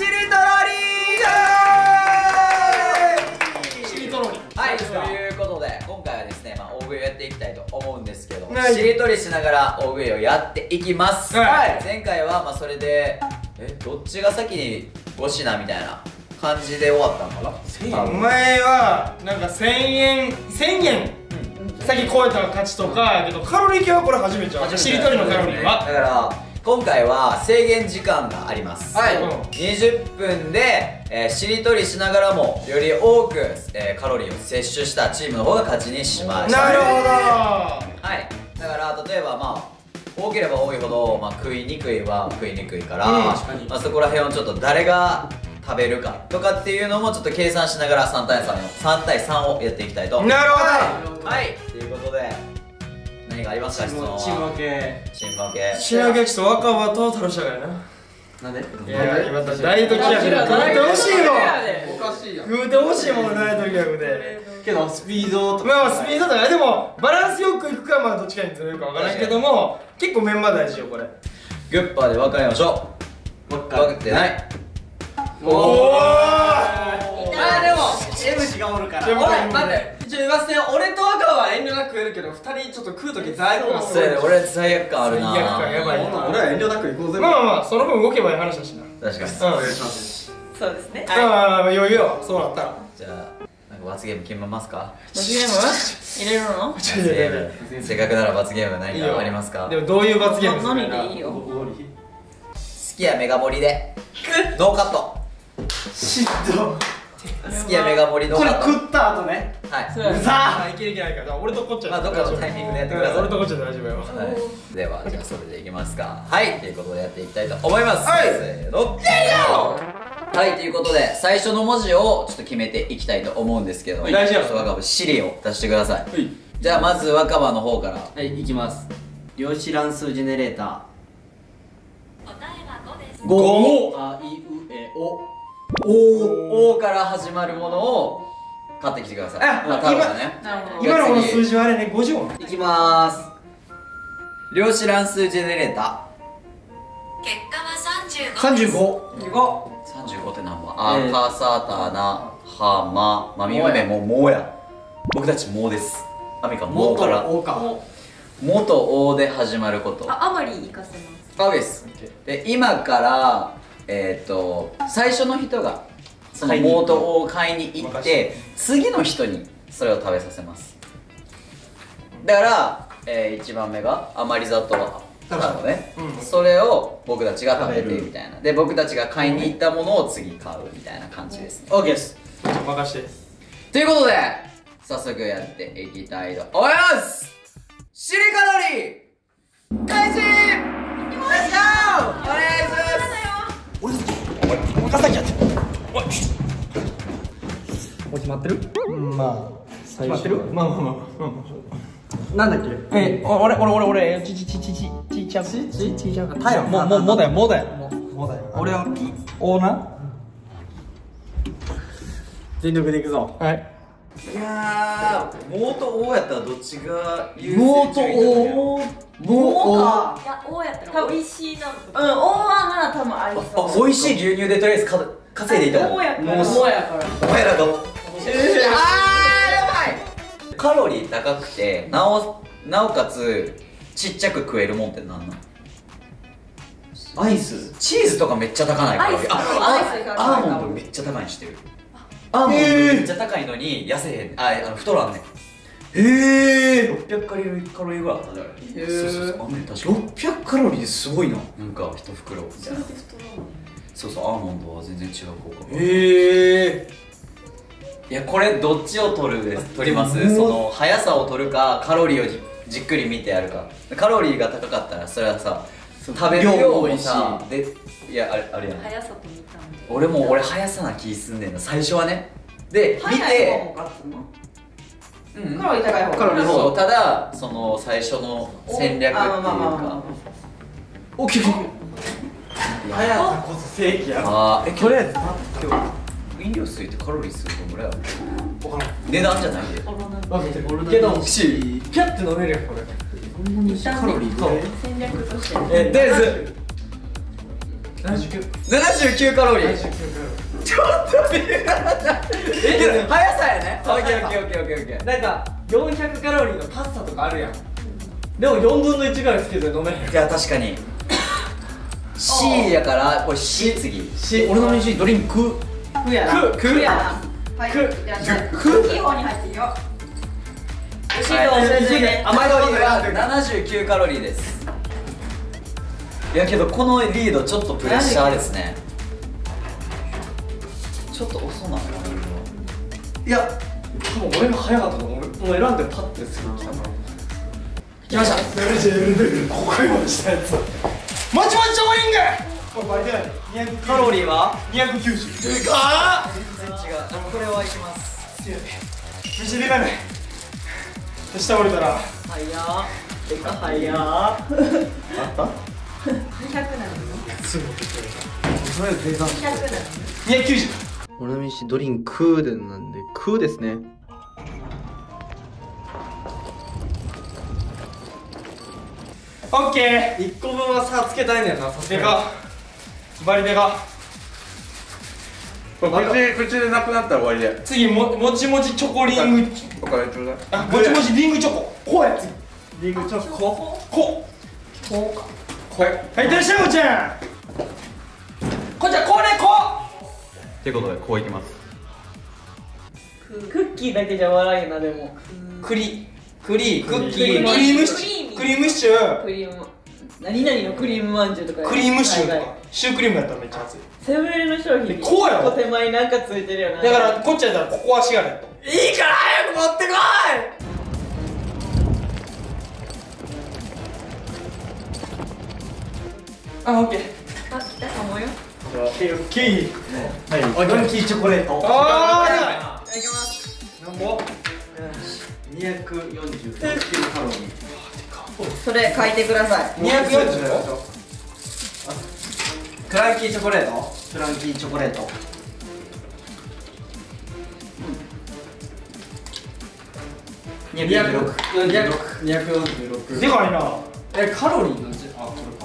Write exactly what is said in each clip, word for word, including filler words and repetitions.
しりとろりしりとろり。はい、ということで今回はですね、まあ、大食いをやっていきたいと思うんですけど、はい、しりとりしながら大食いをやっていきます。はい、前回はまあそれでえどっちが先にご品みたいな感じで終わったのかな。 せんえん。お前はなんかせんえんせんえん先超えたら勝ちとかやけど、カロリー計はこれ初めちゃう。しりとりのカロリーはだから今回は制限時間があります。はい、にじゅっぷんで、えー、しりとりしながらもより多く、えー、カロリーを摂取したチームの方が勝ちにしました。 なるほど。 はい、だから例えばまあ多ければ多いほど、まあ、食いにくいは食いにくいから、うん、まあ、そこら辺をちょっと誰が食べるかとかっていうのもちょっと計算しながらさん対さんのさん対さんをやっていきたいと。 なるほど。 はい、ということで何がありますか？質問は。チーム分け。チーム分け。 チーム分けちょっと若葉と楽しかったな。なんで？いや今だ大時役で食うてほしいもん。おかしいやん。食うてほしいもん大時役で。けどスピードとか。まあスピードとかでもバランスよくいくかまあどっちかにずれるかわからんけども結構メンバー大事よこれ。 グッパーで分かりましょう。分かってない。おお。あでも エム 氏がおるから。俺待って。ちょ言わせて、俺と若は遠慮なく食えるけど、ふたりちょっと食うとき罪悪感すごい。 俺罪悪感あるな。 罪悪感やばい。 俺は遠慮なく行こうぜ。 まあまあその分動けばいい話だしな。 確かに。 お願いします。そうですね。 ああ余裕よ。そうなったら。 じゃあなんか罰ゲーム決めますか？ 罰ゲーム入れるの？ 罰ゲーム。せっかくなら罰ゲーム何かありますか？ でもどういう罰ゲームするの？何でいいよ。好きやメガ盛りでノーカット。 しんど。 好きやメガ盛りノーカット。 これ食った後ね。 はい。 うざーいけるいけないから俺とこっちゃまあどっかのタイミングでやってください。 俺とこっちゃ大丈夫よ。 ではじゃあそれでいきますか。はいということでやっていきたいと思います。はいせーのはいということで最初の文字をちょっと決めていきたいと思うんですけど、 大事やろ。 若葉シリを出してください。じゃあまず若葉の方から。 はい、いきます。量子乱数ジェネレーター。 答えはごです。 ご。 あいうえお。 おおから始まるものを買ってきてください。 あ、 まあ多分ね。 今のこの数字はあれね、ごじ音。 いきまーす。 量子乱数ジェネレータ結果はさんじゅうご。 さんじゅうご。 ー。さんじゅうごって何番？あ、かさたなはままみむめももや。僕たちもです。あみかもからおか。 もとおで始まること。 あ、あまり活かせます。 あです。で今からえっと最初の人がそのもとおを買いに行って次の人にそれを食べさせます。だから、えー、いちばんめが余り砂糖なのね、うん、それを僕たちが食べてみたいなで僕たちが買いに行ったものを次買うみたいな感じですね。 OK です。任してということで早速やっていきたいと思います。シリカロリー開始。レッツゴー。お願いします。 俺お前先やっておい決まってる？まあ決まってる？まあまあまあなんだっけ？え、俺俺俺俺ちちちちちちちゃうちちちちゃうか太陽もももだよもだよもだよ俺はピオーナ全力でいくぞ。はい。 いやー、もとおやったらどっちが優もと先順位だおもか。いや、おやったら美味しいな。うん、おはまだ多分ありそう。 あ、美味しい牛乳でとりあえずか稼いでいたおやから。 もうやから。 おやらか。あー、やばい。カロリー高くて、なおなおかつちっちゃく食えるもんってなんなん？アイス？チーズとかめっちゃ高ないカロリー。あ、アーモンドめっちゃ高いにしてる。アーモンドめっちゃ高いのに痩せへん。あ、あの太らんねん。へえ。ろっぴゃくカロリーカロリーぐらいあったであれ。そうそうそう。あんねん確か。ろっぴゃくカロリーすごいな。なんか一袋みたいな。そうそう、アーモンドは全然違う効果が。へえ。いや、これどっちを取るです取ります？その速さを取るかカロリーを じ, じっくり見てやるか。カロリーが高かったらそれはさ食べる量もさで、いやあれあれやん。 速さと見たんで。 俺も俺速さな気すんねんな最初はね。で見て。 うん、カロリー高い方がカロリーそうただその最初の戦略っていうか。 オッケー。速さこそ正義や。 ああ、えとりあえず今日飲料水ってカロリー数どんぐらいある？値段じゃないで。 けどピャッて飲めるやんこれ。 カロリー戦略として。 え、とりあえずななじゅうきゅうななじゅうきゅうカロリー。 ななじゅうきゅうカロリーちょっと微妙だ。え、速さやね。オッケーオッケーオッケーオッケーオッケー。 なんかよんひゃくカロリーのパスタとかあるやん。でもよんぶんのいちぐらいつけて飲めへん。 いや確かに。C やからこれ C 次。C。俺の飯ドリンク。 くやな。くやな。はい。 く。 いらっしゃい。大きい方に入ってるよ。美味しいと同じね。 甘いカロリーはななじゅうきゅうカロリーです。いやけどこのリードちょっとプレッシャーですね。ちょっと遅なのかな。 いや、多分俺が早かったと思う。もう選んでパッてすぐ来たから。 来ました。 ここにしたやつ。もちもちチョコリング。これバレてない。 カロリーはにひゃくきゅうじゅう。 でかー。全然違う。これはいきます。 虫出がない。下降りたら。 はやー。でかはやー。 あった？ にひゃくなのに。 すぐ持ってきてくれた。それでかい。 にひゃくなのに。 にひゃくきゅうじゅう。 俺の飯ドリンクでなんでクーですね。 オッケー。 いっこぶんは差つけたいんだよな。さすがにでか。バリでか。 口口でなくなったら終わりで。 次ももちもちチョコリング。 お金ちょうだい。 あ、もちもちリングチョコ。こうやつ。 リングチョコ。 こう。こうか。こう。はい。はい、いってらっしゃい、こちゃん。こちゃん、これこってことでこういきます。 クッキーだけじゃ笑いなでも。 う。栗。栗、クッキー、 クリームクリームシチュー。クリームシチュー。 クリーム。何々のクリームまんじゅうとか。 クリームシチューとはいはいか。シュークリームやったらめっちゃ熱い。 セブンイレブンの商品にこうやろ一個手前になんかついてるよな。 だからこっちやったらここはシガレット。 いいから早く持ってこい。 あ、オッケー。 あ、来たかもよ。 キーキー。 はい。ドンキーチョコレート。 あー、 いただきます。 なんぼ。 にひゃくよんじゅうきゅうカロリー。 それ書いてください。 にひゃくよんじゅう。 クランキーチョコレート。 フランキーチョコレート。 にひゃくよんじゅうろく。にひゃくよんじゅうろく。 でかいな。 え、カロリーなんじゃ、あ、これか。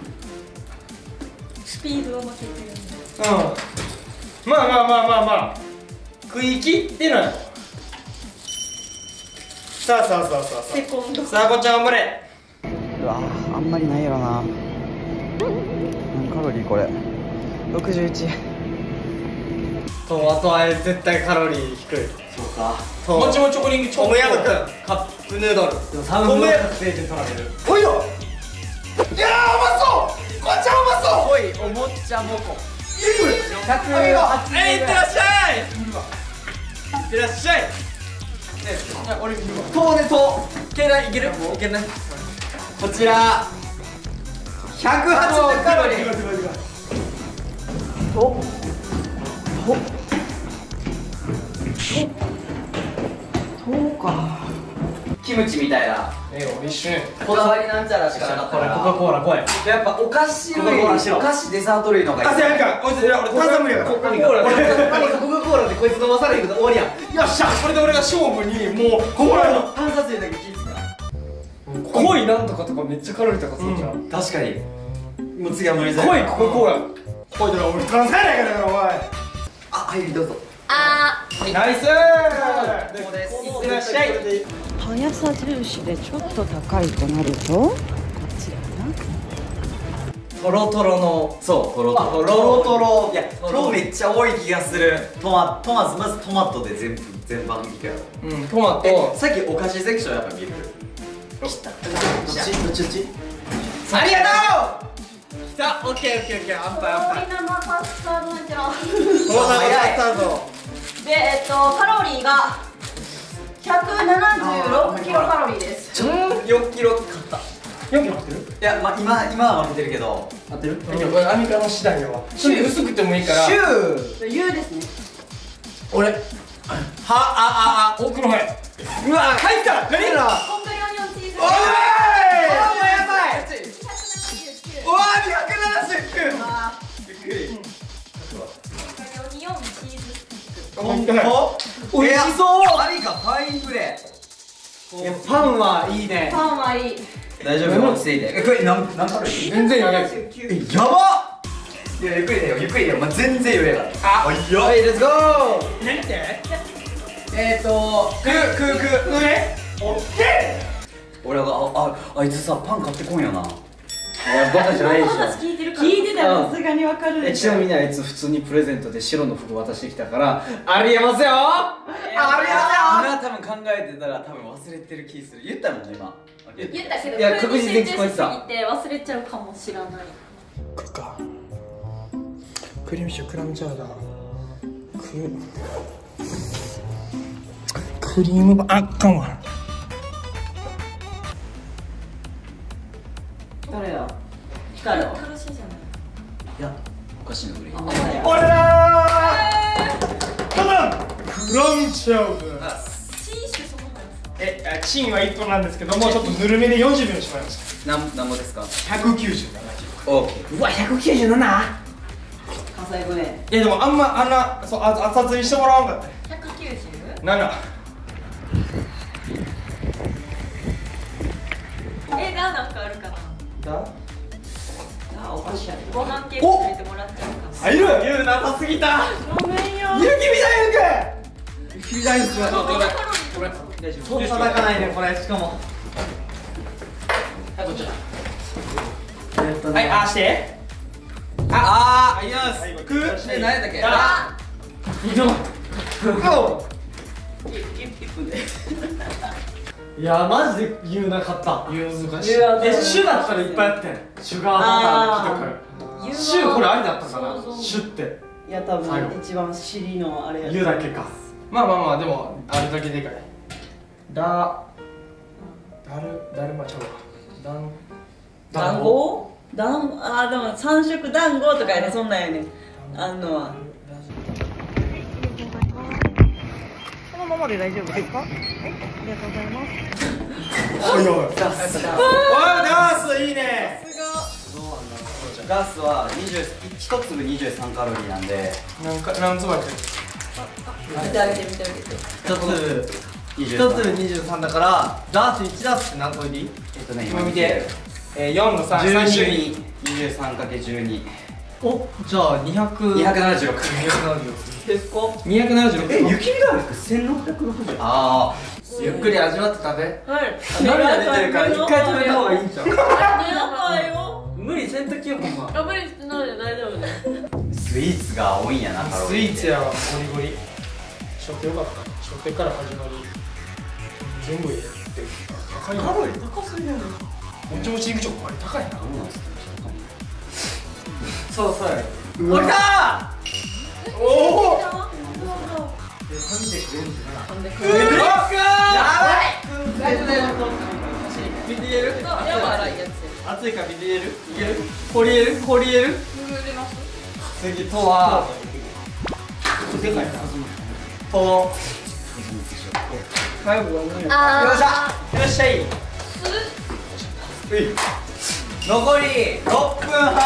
スピードを負けてる。 うん。まあまあまあまあまあ。食い切ってのよ。さあさあさあさあさセコンド。 あ。さあ、こっちゃん頑張れ。 うわあんまりないやろな。何カロリーこれろくじゅういち。 トマトあれ絶対カロリー低い。 そうか。 もちもちチョコリングチョコ。 トムヤムクンカップヌードル。 多分確定で取られる。 ほいよ。いやー、うまそう。こっちゃんうまそう。 おいおもちゃもこ。 いくえいってらっしゃい。いってらっしゃい。ね、俺見るわ。遠ね遠。いけないいけるいけない。こちらひゃくはちじゅうカロリー。 キムチみたいなえ、俺一瞬。 こだわりなんちゃらしかなかったから。 コカ・コーラ来い。 やっぱお菓子類、 コカ・コーラしろお菓子デザート類の方があ、 いい。 せやんか。俺俺炭酸無理やから。 コカ・コーラ。何かコカ・コーラでこいつ飲まされるけど終わりやん。 よっしゃ。これで俺が勝負にもうコーラの。 炭酸水だけ気ぃつか。 濃いなんとかとかめっちゃカロリー高そうじゃん。 確かに。もう次は無理だ。 濃いコカ・コーラ。濃いだろ、俺炭酸やからな、お前。 あ、はいどうぞ。 あナイスー。 ここです。 いってらっしゃい。 速さ重視でちょっと高いとなるとこっちだな。 トロトロの、そうトロトロ。トロトロ。いや、トロめっちゃ多い気がする。トマトマまずトマトで全部全般いくやろ。 うん、トマえ、 ト。 さっきお菓子セクションやっぱ見る。 どっちどっちどっち？ ありがとう。きた。オッケーオッケーオッケー。アンパイアンパイ。 ー、生カスタードなんちゃら。 この中でスタート。 で、えっと、カロリーがひゃくななじゅうろくキロカロリーです。 よんキロ買った。 よんキロ入ってる？ いや、まあ今今は負けてるけど。 合ってる？ これアミカの次第よ。それ薄くてもいいから。 シュー。 ユーですね。 俺。はあああ。 奥の方へ。 うわ入った。何だ。 コンカリオニオンチーズ。 おい。あもうやばい。 ひゃくななじゅうきゅう。 うわにひゃくななじゅうきゅう。 ゆっくり。 コンカリオニオンチーズ。 おいし美味しそう。 ありかファインプレいやパンはいいね。 パンはいい。 ー。大丈夫落ち着いて。え、これなんなんカロリー？ 全然やばい。 え、やばっ。 いやゆっくりだよゆっくりだよ、まあ、全然余裕だから。 あ、 いいよ。 はい、レッツゴー。何ってえーとくくく上オッケ俺があああいつさパン買ってこんよな。いやバカじゃないでしょ。 聞いてる聞いてたらさすがにわかる。 え、ちなみにあいつ普通にプレゼントで白の服渡してきたからありえますよ。ありえますよ。 今多分考えてたら多分忘れてる気する。言ったもんね今。 言ったけど、 いや確実に聞こえてた。 集中しすぎて忘れちゃうかもしれない。 これか。クリームシチュークラムチャウダー。ククリームバあっかんわ。 どれや。光る。楽しいじゃない。 いやおかしいのグリーン。 俺だー。ただクラムチャウダー。え、チンは一個なんですけども、ちょっとぬるめでよんじゅうびょうにしまいました。 なんなんぼですか。 ひゃくきゅうじゅうななキロ。 オーケー。 うわ、ひゃくきゅうじゅうなな。 関西弁。 いやでもあんまあんなそうあ熱々にしてもらわんかった。 ひゃくきゅうじゅう。 なな。 映画なんかあるかな。 だ。 あ、おかしい。ご飯系入れてもらってるかな。 入る。言うなさすぎた。 ごめんよ。 ゆきみだゆく。ゆきみだゆく。 ー。そう叩かないねこれ。しかもはいこっちだ。はい、あーして。 ああいきます。 くえ何やったっけ。 あいいの。 いやマジで言うなかった。 言う難しい。 言う難しいえ、シュだったらいっぱいあってん。シュガーバターとか。シュこれありだったかな。シュって。 いや多分一番尻のあれや。 言うだけか。まあまあまあでもあれだけでかい。だだるだるまちゃうわ。だん団子？団子あーでも三色団子とかやねそんなんやねあんのは。このままで大丈夫ですか？はい、ありがとうございます。 おいおい。ダース。おいダースいいね。 ガスはにじゅう一粒にじゅうさんカロリーなんで。 なんか何粒入ってる？ 見てあげて見てあげて。 一粒一粒にじゅうさんだからダースいちダースって何個入り？ えっとね今見て。えー、よんのさん、さんじゅうに。 にじゅうさんかけるじゅうに。 お、じゃあにひゃく。 にひゃくななじゅうろく。 にひゃくななじゅうろくですか？ にひゃくななじゅうろく。 え、雪見大福せんろっぴゃくろくじゅう。ああ。 ゆっくり味わって食べ。 はい。 涙出てるから一回食べた方がいいんじゃん。 やばいよ。 無理せんときよほんま。 あ、無理してないで大丈夫です。 スイーツが多いんやな、カロスリー。 イーツやわ、ゴリゴリ。初手よかった。初手から始まり。全部入れて。高いな。カロリー高すぎるよね。もちもち肉チョコあれ高いな。 そうそう。 これだ。おお。 え、さんびゃくよんじゅうなな。 うわっ。 やばい。大丈夫大丈夫。水入れる？ やばいやつ。 熱いから水入れる？いける？氷入れる？氷入れる？次とは。でかいな。と。 最後は何？ よっしゃ。よっしゃい。残りろっぷんはん。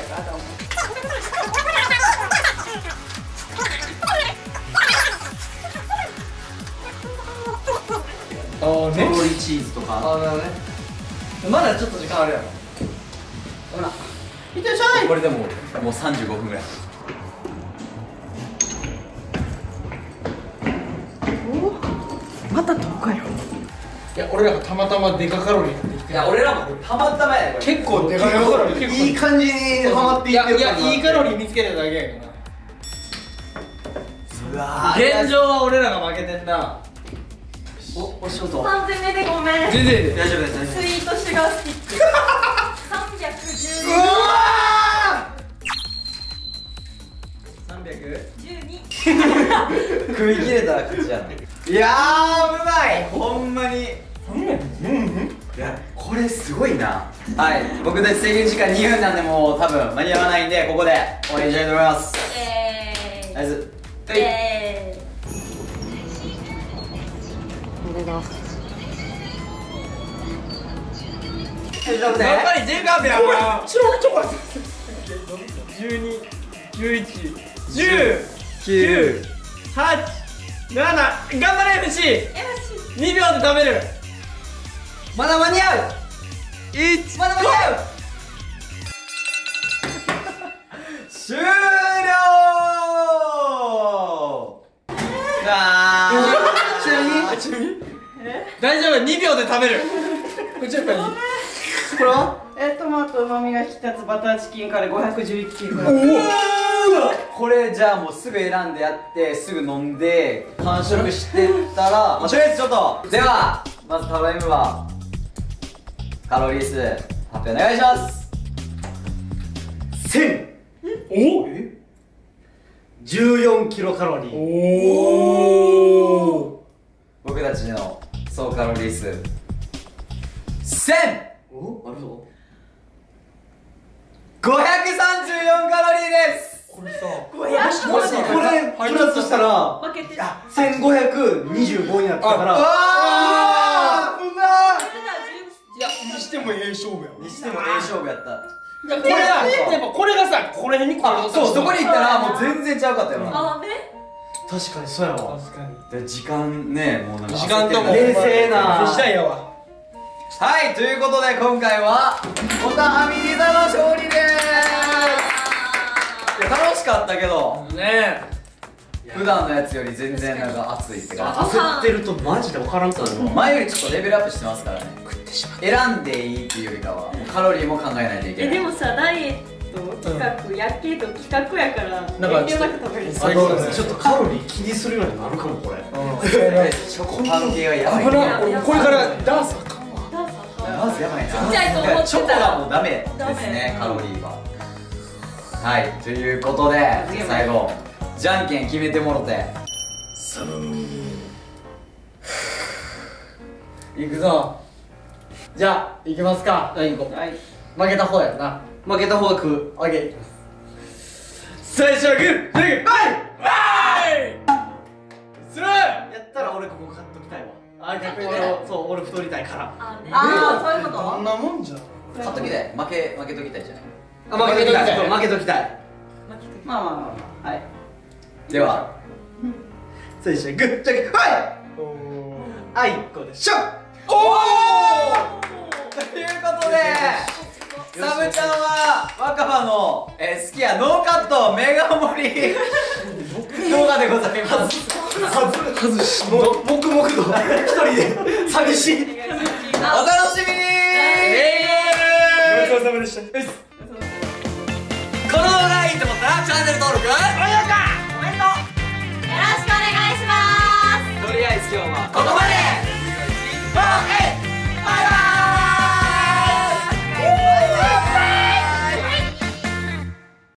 あーね。 とろりチーズとか。 あーなるほどね。まだちょっと時間あるやろ。ほら。いってらっしゃい。 これでももうさんじゅうごふんぐらい。 またどうかよ。 いや、俺らがたまたまデカカロリーができて。 いや、俺らもたまたまやで。 結構デカカロリー。 いい感じにハマっていってるから。 いや、いいカロリー見つけただけやから。 うわ現状は俺らが負けてんな。 お、お仕事。 三戦目でごめん。 全然大丈夫です。 スイートシュガースティック。三百十二。 うわー。三百。 十二。 食い切れたら勝ちやね。 いやー、危ない。ほんまに。 いや、これすごいな。はい、僕たち制限時間にふんなんでもう多分間に合わないんで、ここで終わりにしたいと思います。 えー。 ナイス。 えー。これだ。 大丈夫ね。 やっぱりジェイカーブやわ。ちょちょこ。十二、十一、十、九、八、七。頑張れ エムシー。二秒で食べる。 まだ間に合う。 一。 まだ間に合う。 しちみ大丈夫、にびょうで食べる。こっちやっぱりこれはえトマトうまみが引き立つバターチキンカレーごひゃくじゅういちキロ。 これじゃあもうすぐ選んでやってすぐ飲んで完食してったら、まあ、とりあえずちょっとではまずタロ M はカロリー数発表お願いします。 せんおじゅうよんキロカロリー。 おお。 僕たちの総カロリー数せんおあるぞ。 ごひゃくさんじゅうよんカロリーです。 これさ、 もしこれプラスしたら負けてる。 せんごひゃくにじゅうごになってたから、 ああ危ない。 いや、にしてもええ勝負や。 にしてもええ勝負やった。 いや、これが、やっぱこれがさ、これにこれあ、そう、そこに行ったらもう全然ちゃうかったよな。 あね。 確かにそうやわ。 確かに。 で時間ね、もうなんか時間とも冷静な手したいやわ。 はい、ということで今回はオタハミリザの勝利でーす。いや楽しかったけどねえ、普段のやつより全然なんか熱いって感焦ってるとマジで分からんからじ。 な。 前よりちょっとレベルアップしてますからね。選んでいいっていうよりかはもうカロリーも考えないといけえない。 でもさ、ダイエット企画、やっけーと企画やから遠慮なく食べる。 最高だね。 ちょっとカロリー気にするようになるかもこれ。 チョコパン系はやばいね。 危ない。俺これからダンスあかんわ。 まずやばいな。 ちっちゃいと思ってたチョコがもうダメですね、カロリーは。はい、ということで最後じゃんけん決めてもろて。 いくぞ。じゃあ、いきますか。 はい行こう。 はい。 負けた方やな。 負けた方が食う。 オッケー。最初はグー、じゃんけん、バイバイする。 やったら俺ここ買っときたいわ。 あ、逆に俺そう俺太りたいから。 あね。 あー、そういうこどんと。 なもんじゃん。 勝っときたい。負け負けときたいじゃない。 あ負けときたい。負けときたい。 まあまあまあまあ。はい。 では最初はグーじゃんけんはい。あいこでしょ。 おということでサブちゃんは若葉の、えー、好きやノーカットメガ盛り動画でございます。 外しも黙々と一人で寂しい。 お楽しみに。 ごちそうさまでした。 この動画がいいと思ったらチャンネル